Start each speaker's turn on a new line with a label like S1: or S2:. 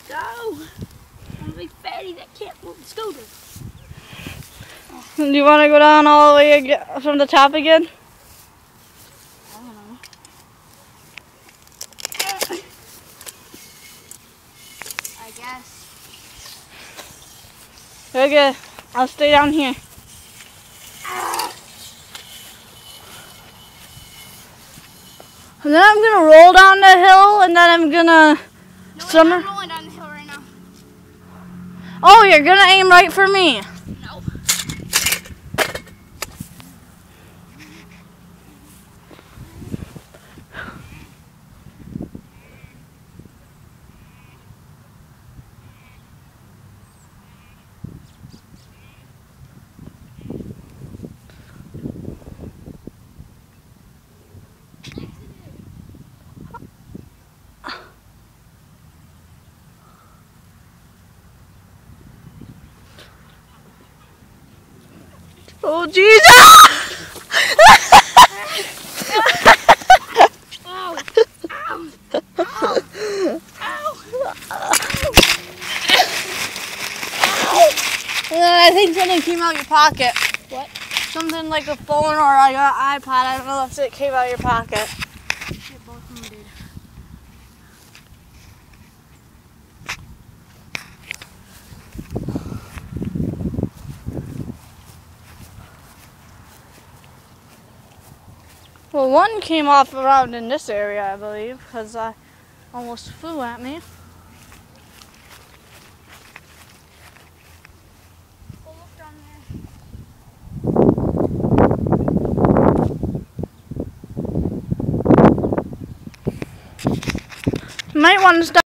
S1: go. I'm a big fatty that can't move the scooter.
S2: Do you want to go down all the way again, from the top again?
S1: I don't know. I guess.
S2: Okay, I'll stay down here. And then I'm gonna roll down the hill, and then I'm gonna
S1: No, I'm rolling down the hill right now.
S2: Oh, you're gonna aim right for me.
S1: No.
S2: Oh, Jesus!
S1: Ow! Ow! Ow!
S2: I think something came out of your pocket.
S1: What?
S2: Something like a phone or like an iPod. I don't know if it came out of your pocket.
S1: Yeah, both of them did.
S2: Well, one came off around in this area, I believe, because I almost flew at me.
S1: Go look down there.
S2: You might want to stop.